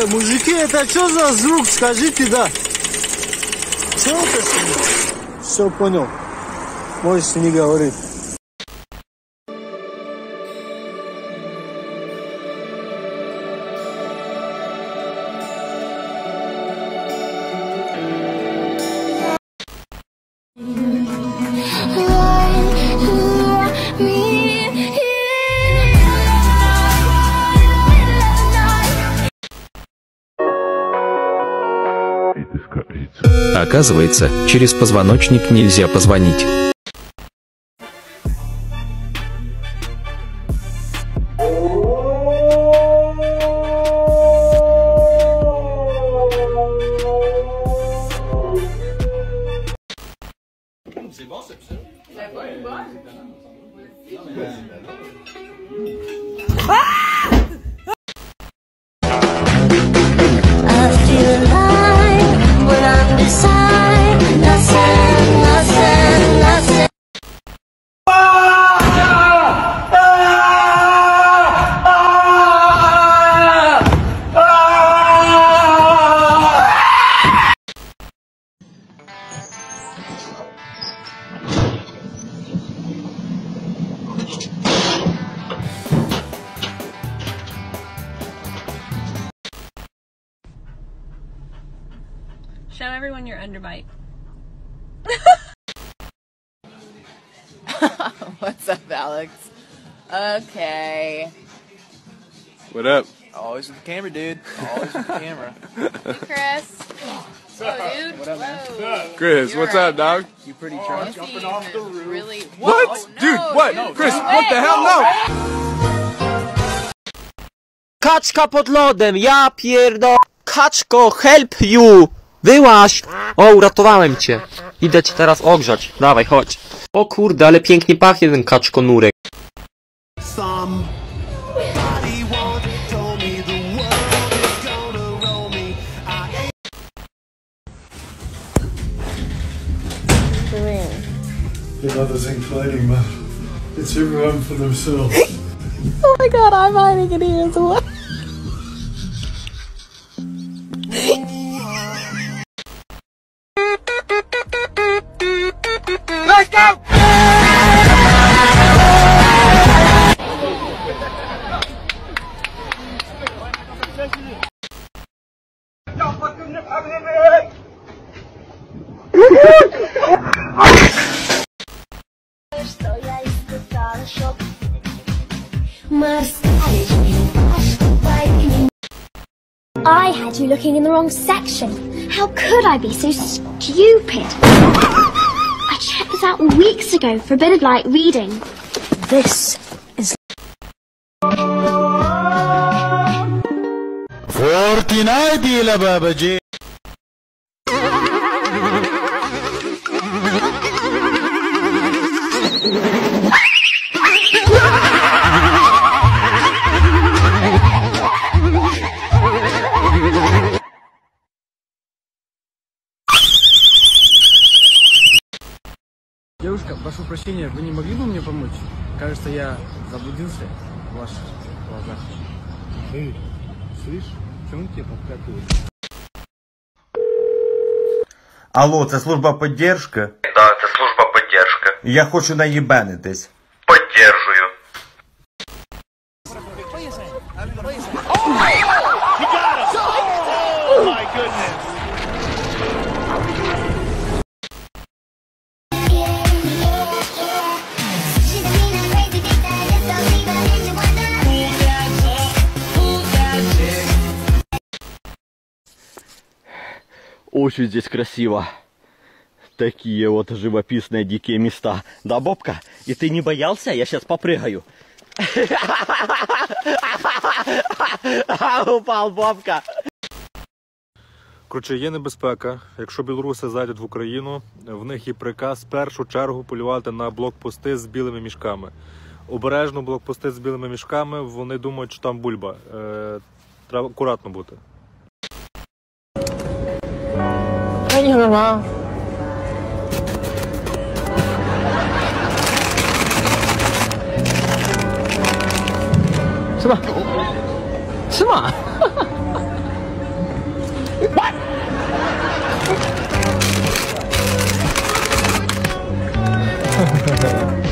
мужики, это что за звук? Скажите, да. Что это? Все понял. Можете не говорить. Оказывается, через позвоночник нельзя позвонить. Show everyone your underbite. What's up, Alex? Okay. What up? Always with the camera, dude. Always with the camera. Hey, Chris. Whoa, dude. What up, man? Whoa. Chris, You're what's right. up, dog? You pretty drunk? Jumping off the roof. Really? What? Oh, no, Dude, what? dude, Chris, no what way. the hell? No! Kaczka pod lodem, ja pierdo... Kaczko, help you! Wyłaź! O, uratowałem cię. Idę cię teraz ogrzać. Dawaj, chodź. O kurde, ale pięknie pachnie ten kaczkonurek. Others including me. It's everyone for themselves. Oh my god, I'm hiding in here as well. Let's go! I had you looking in the wrong section. How could I be so stupid? I checked this out weeks ago for a bit of light reading. This is... Fortnite la babaji. Девушка, прошу прощения, вы не могли бы мне помочь? Кажется, я заблудился в ваших глазах. Эй, слышь, что он тебе подкатывает? Алло, це служба поддержки? Да, це служба поддержки. Я хочу наїбенитись. Поддержую. Очень здесь красиво. Такие вот живописные дикие места. Да, Бобка? И ты не боялся? Я сейчас попрыгаю. Упал Бобка. Коротше, є небезпека. Якщо білоруси зайдуть в Україну, в них є приказ в першу чергу полювати на блокпости з білими мішками. Обережно блокпости з білими мішками, вони думають, що там бульба. Треба акуратно бути. 你干嘛？吃吧，吃嘛。 What?